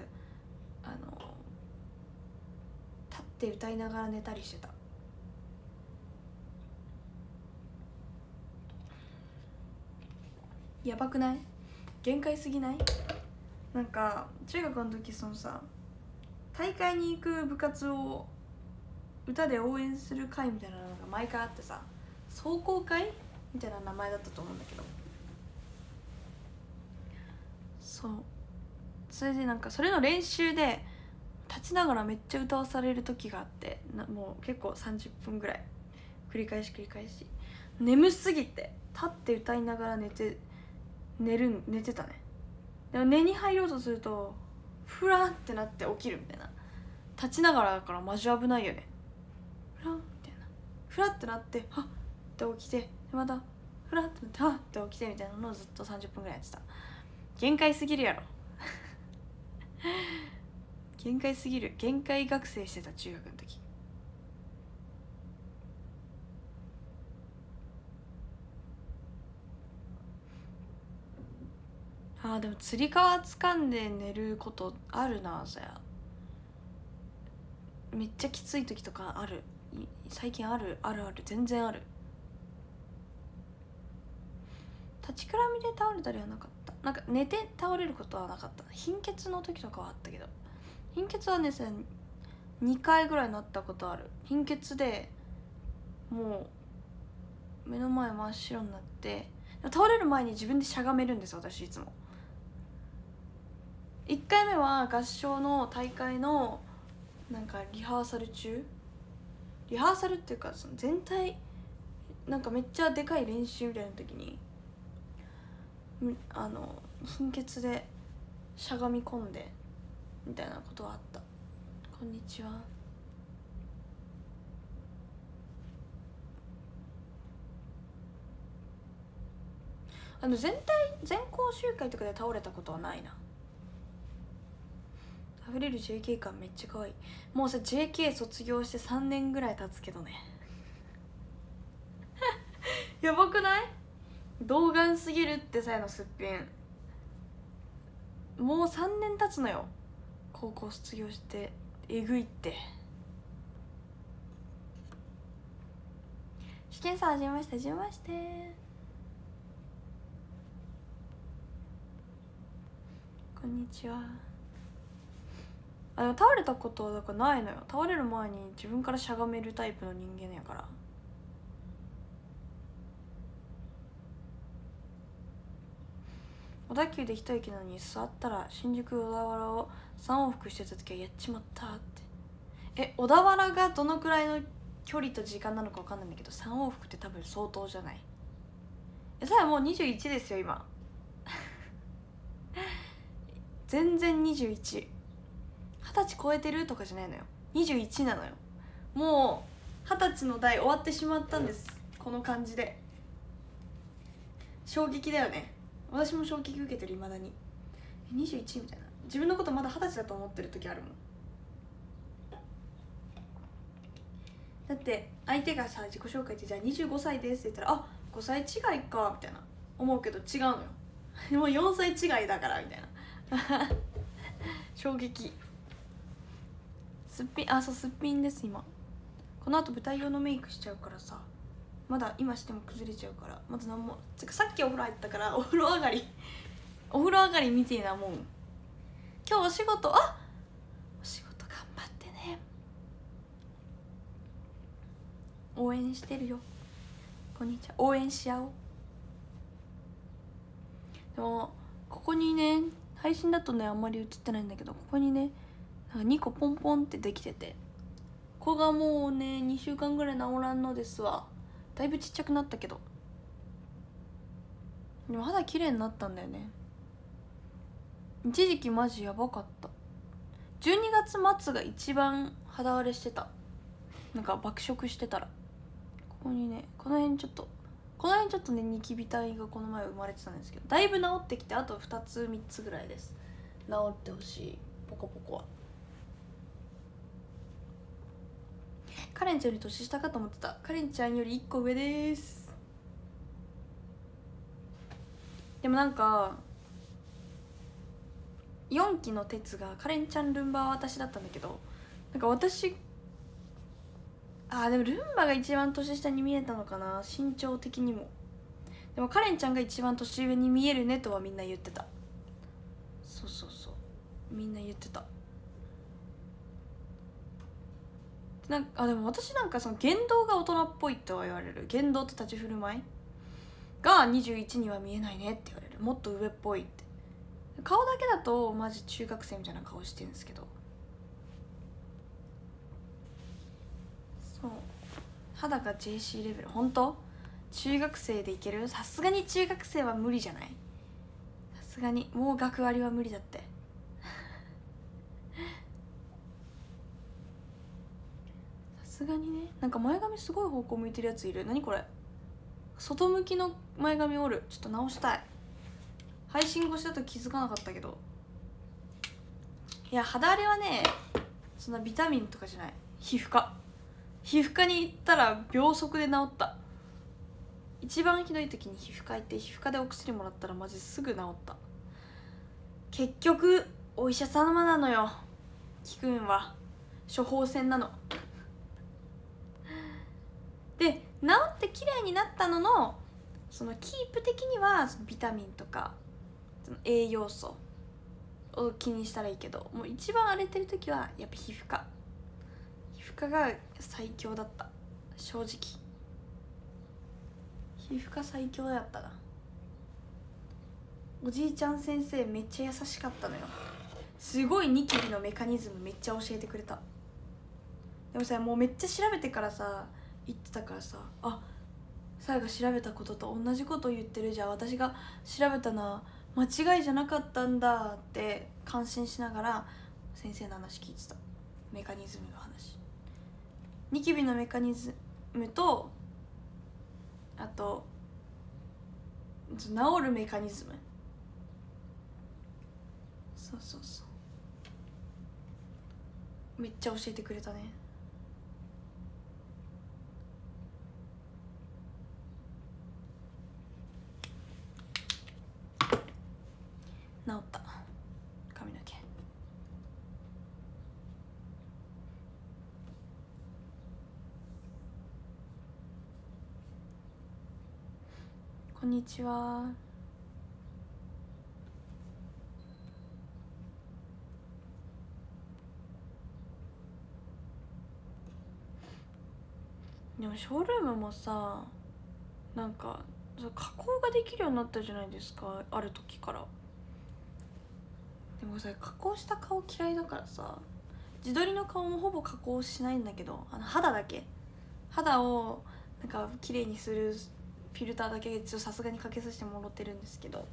立って歌いながら寝たりしてた。やばくない？限界すぎない？なんか中学の時、そのさ、大会に行く部活を歌で応援する会みたいなのが毎回あってさ、壮行会みたいな名前だったと思うんだけど、そう、それでなんかそれの練習で立ちながらめっちゃ歌わされる時があって、もう結構30分ぐらい繰り返し眠すぎて立って歌いながら寝てたね。でも寝に入ろうとするとフランってなって起きるみたいな。立ちながらだからマジ危ないよね。フランみたいな、フラってなってはっって起きて、でまたフラってなってはっって起きてみたいなのをずっと30分ぐらいやってた。限界すぎるやろ限界すぎる。限界学生してた、中学の時。でもつり革掴んで寝ることあるな。そやめっちゃきつい時とかある。最近ある全然ある。立ちくらみで倒れたりはなかった。なんか寝て倒れることはなかった。貧血の時とかはあったけど、貧血はね2回ぐらいなったことある。貧血でもう目の前真っ白になって、倒れる前に自分でしゃがめるんです、私いつも。1回目は合唱の大会のなんかリハーサルっていうか、その全体なんかめっちゃでかい練習みたいな時に貧血でしゃがみ込んでみたいなことはあった。こんにちは。全校集会とかで倒れたことはないな。溢れる JK 感めっちゃ可愛い。もうさ JK 卒業して3年ぐらい経つけどねやばくない？童顔すぎるってさやのすっぴん。もう3年経つのよ、高校卒業して。えぐいって。試験さんはじめまして。こんにちは。倒れたことはだからないのよ。倒れる前に自分からしゃがめるタイプの人間やから。小田急で一駅なのに座ったら新宿小田原を3往復してた時はやっちまったって。小田原がどのくらいの距離と時間なのか分かんないんだけど、3往復って多分相当じゃない？さやもう21ですよ今全然21。20歳超えてるとかじゃないのよ、21なのよ。も 20歳の代終わってしまったんです。この感じで衝撃だよね。私も衝撃受けてる。未だに21みたいな、自分のことまだ20歳だと思ってる時あるもん。だって相手がさ自己紹介ってじゃあ25歳ですって言ったら、あ5歳違いかみたいな思うけど違うのよもう4歳違いだからみたいな衝撃。すっぴん、あそうすっぴんです今。この後舞台用のメイクしちゃうからさ、まだ今しても崩れちゃうから、まず何もつかさっきお風呂入ったからお風呂上がりみてえなもん。今日お仕事、あお仕事頑張ってね、応援してるよ。こんにちは、応援し合おう。でもここにね、配信だとねあんまり映ってないんだけど、ここにねなんか2個ポンポンってできてて、ここがもうね2週間ぐらい治らんのですわ。だいぶちっちゃくなったけど、でも肌綺麗になったんだよね。一時期マジやばかった。12月末が一番肌荒れしてた。なんか爆食してたら、ここにねこの辺ちょっとねニキビ体がこの前生まれてたんですけど、だいぶ治ってきて、あと2つ3つぐらいです。治ってほしい。ポコポコは。カレンちゃんより年下かと思ってた。カレンちゃんより1個上です。でもなんか4期の鉄がカレンちゃん、ルンバは私だったんだけど、なんか私でもルンバが一番年下に見えたのかな、身長的にも。でもカレンちゃんが一番年上に見えるねとはみんな言ってた。そうそうそう、みんな言ってた。でも私なんかその言動が大人っぽいとは言われる。言動と立ち振る舞いが21には見えないねって言われる。もっと上っぽいって。顔だけだとマジ中学生みたいな顔してるんですけど、そう肌が JC レベル。本当中学生でいける？さすがに中学生は無理じゃない？さすがにもう学割は無理だってさすがにね。なんか前髪すごい方向向いてるやついる。何これ、外向きの前髪おる。ちょっと直したい。配信越しだと気づかなかったけど。いや肌荒れはねそんなビタミンとかじゃない。皮膚科に行ったら秒速で治った。一番ひどい時に皮膚科行って皮膚科でお薬もらったらマジすぐ治った。結局お医者様なのよ、キくんは。処方箋なので、治って綺麗になったののそのキープ的にはそのビタミンとかその栄養素を気にしたらいいけど、もう一番荒れてる時はやっぱ皮膚科が最強だった。正直皮膚科最強だったな。おじいちゃん先生めっちゃ優しかったのよ。すごいニキビのメカニズムめっちゃ教えてくれた。でもさもうめっちゃ調べてからさ言ってたからさ、さやが調べたことと同じこと言ってるじゃん、私が調べたのは間違いじゃなかったんだって感心しながら先生の話聞いてた。メカニズムの話、ニキビのメカニズムとあと治るメカニズム、そうそうそうめっちゃ教えてくれたね。治った髪の毛。こんにちは。でもショールームもさなんか加工ができるようになったじゃないですか、ある時から。でもさ加工した顔嫌いだからさ、自撮りの顔もほぼ加工しないんだけど、肌だけ、肌をなんか綺麗にするフィルターだけさすがにかけさせてもらってるんですけど、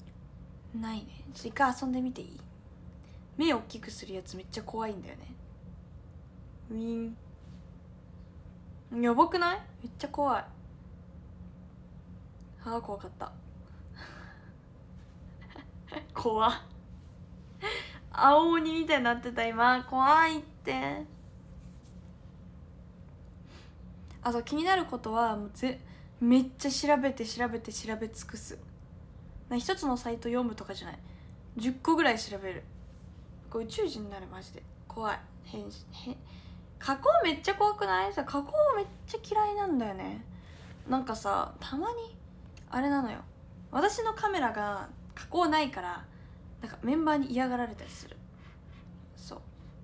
そうないね。ちょっと一回遊んでみていい？目を大きくするやつめっちゃ怖いんだよね。 ウィン。やばくない？めっちゃ怖い。あー怖かった怖っ。青鬼みたいになってた今。怖いって。あと気になることはもうめっちゃ調べ尽くす。一つのサイト読むとかじゃない、10個ぐらい調べる。これ宇宙人になる。マジで怖い。加工めっちゃ怖くない？加工めっちゃ嫌いなんだよね。なんかさ、たまにあれなのよ、私のカメラが加工ないからなんかメンバーに嫌がられたりする。そう、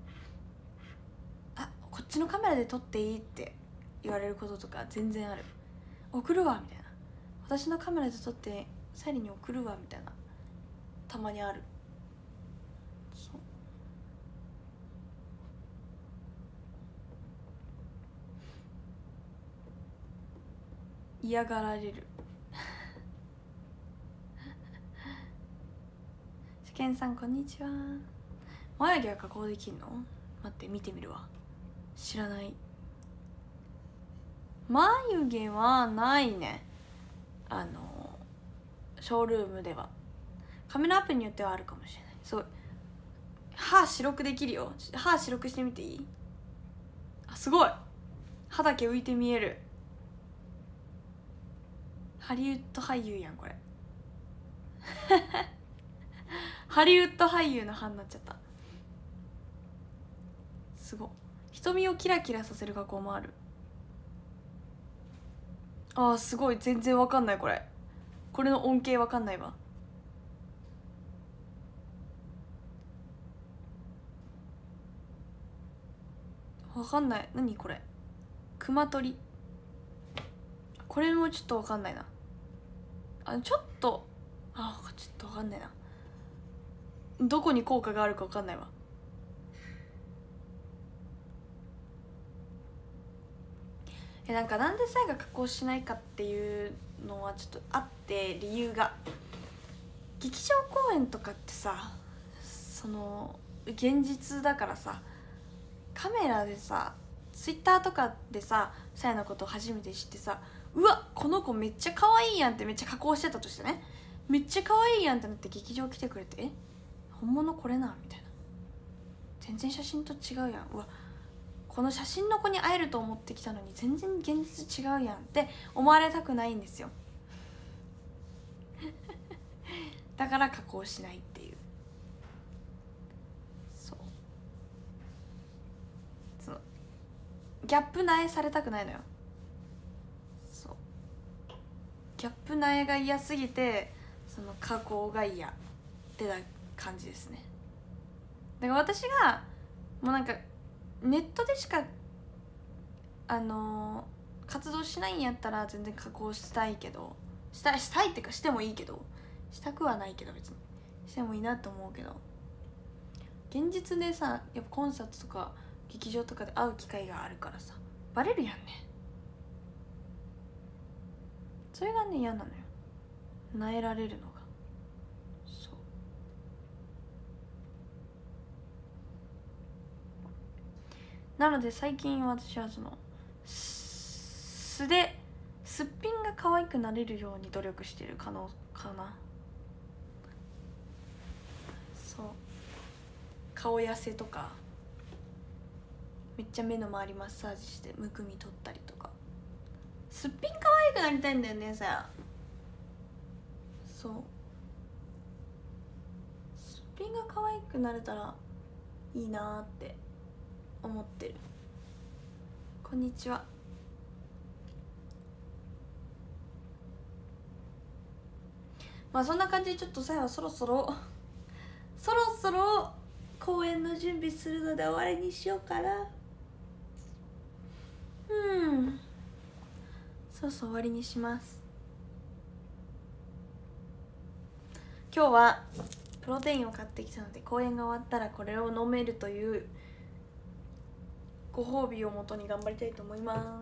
あ、こっちのカメラで撮っていいって言われることとか全然ある。送るわみたいな、私のカメラで撮ってサイリに送るわみたいな、たまにある。そう、嫌がられる試験さんこんにちは。眉毛は加工できんの？待って見てみるわ。知らない。眉毛はないね、ショールームでは。カメラアプリによってはあるかもしれない。そう、歯白くできるよ。歯白くしてみていい？あ、すごい、歯だけ浮いて見える。ハリウッド俳優やんこれハリウッド俳優の歯になっちゃった。すごい。瞳をキラキラさせる加工もある。あーすごい、全然わかんない。これの恩恵わかんないわ。わかんない。何これ、熊取り。これもちょっとわかんないな。ちょっとわかんないな。どこに効果があるかわかんないわ。なんかなんでサイが加工しないかっていうのはちょっとあって、理由が。劇場公演とかってさ、その現実だからさ、カメラでさ、ツイッターとかでさ、サイのことを初めて知ってさ、うわこの子めっちゃ可愛いやんってめっちゃ加工してたとしてね、めっちゃ可愛いやんってなって劇場来てくれて、え本物これなみたいな、全然写真と違うやん、うわこの写真の子に会えると思ってきたのに全然現実違うやんって思われたくないんですよだから加工しないっていう。そうギャップ苗されたくないのよ。そうギャップ苗が嫌すぎて、その加工が嫌ってな感じですね。だから私がもうなんかネットでしか活動しないんやったら全然加工したいけど、したいっていうかしてもいいけど、したくはないけど別にしてもいいなと思うけど、現実でさやっぱコンサートとか劇場とかで会う機会があるからさ、バレるやんね。それがね嫌なのよ、なえられるのが。なので最近私はそのすっぴんが可愛くなれるように努力してる可能かな。そう顔痩せとか、めっちゃ目の周りマッサージしてむくみ取ったりとか、すっぴん可愛くなりたいんだよねさ。そうすっぴんが可愛くなれたらいいなって思ってる。こんにちは。まあそんな感じでちょっとさやはそろそろ公演の準備するので終わりにしようかな。そろそろ終わりにします。今日はプロテインを買ってきたので、公演が終わったらこれを飲めるというご褒美をもとに頑張りたいと思います。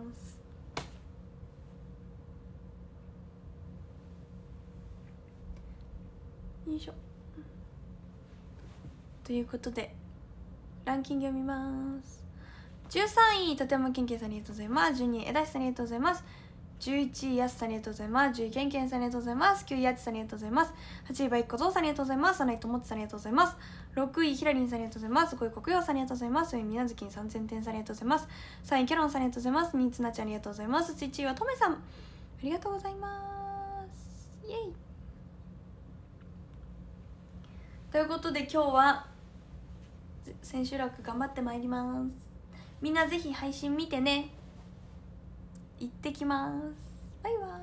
よいしょ。ということでランキング読みます。 13位とてもけんけんさんありがとうございます。12位えだしさんありがとうございます。11位やすさんありがとうございます。10位けんけんさんありがとうございます。9位やちさんありがとうございます。8位ばいっこぞうさんありがとうございます。7位ともちさんありがとうございます。6位ひらりんさんありがとうございます。5位国用さんありがとうございます。4位みなずきん3000点さんありがとうございます。3位キャロンさんありがとうございます。2位つなちゃんありがとうございます。1位はとめさんありがとうございます。イエイということで今日は千秋楽頑張ってまいります。みんなぜひ配信見てね。行ってきます。バイバイ。